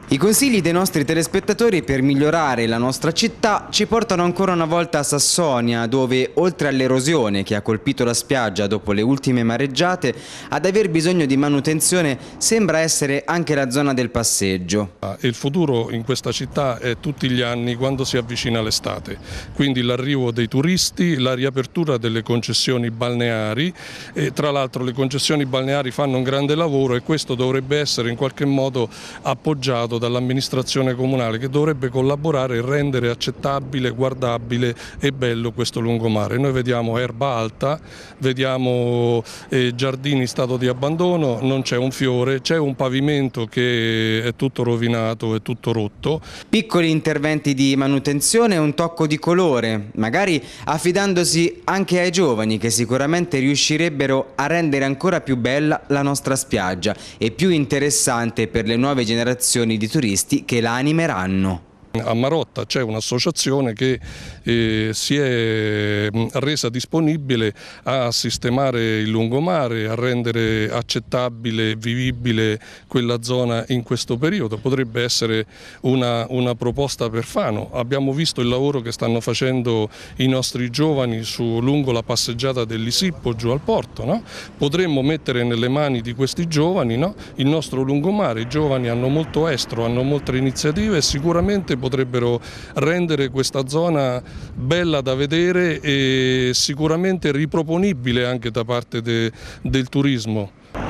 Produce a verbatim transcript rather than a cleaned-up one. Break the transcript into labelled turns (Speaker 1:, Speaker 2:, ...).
Speaker 1: I consigli dei nostri telespettatori per migliorare la nostra città ci portano ancora una volta a Sassonia, dove oltre all'erosione che ha colpito la spiaggia dopo le ultime mareggiate, ad aver bisogno di manutenzione sembra essere anche la zona del passeggio.
Speaker 2: Il futuro in questa città è tutti gli anni quando si avvicina l'estate, quindi l'arrivo dei turisti, la riapertura delle concessioni balneari, e tra l'altro le concessioni balneari fanno un grande lavoro e questo dovrebbe essere in qualche modo appoggiato dall'amministrazione comunale, che dovrebbe collaborare e rendere accettabile, guardabile e bello questo lungomare. Noi vediamo erba alta, vediamo eh, giardini in stato di abbandono, non c'è un fiore, c'è un pavimento che è tutto rovinato, è tutto rotto.
Speaker 1: Piccoli interventi di manutenzione e un tocco di colore, magari affidandosi anche ai giovani che sicuramente riuscirebbero a rendere ancora più bella la nostra spiaggia e più interessante per le nuove generazioni di turisti che la animeranno.
Speaker 2: A Marotta c'è un'associazione che eh, si è resa disponibile a sistemare il lungomare, a rendere accettabile e vivibile quella zona in questo periodo. Potrebbe essere una, una proposta per Fano. Abbiamo visto il lavoro che stanno facendo i nostri giovani su, lungo la passeggiata dell'Isippo giù al porto, no? Potremmo mettere nelle mani di questi giovani, no? Il nostro lungomare. I giovani hanno molto estro, hanno molte iniziative e sicuramente potrebbero rendere questa zona bella da vedere e sicuramente riproponibile anche da parte de, del turismo.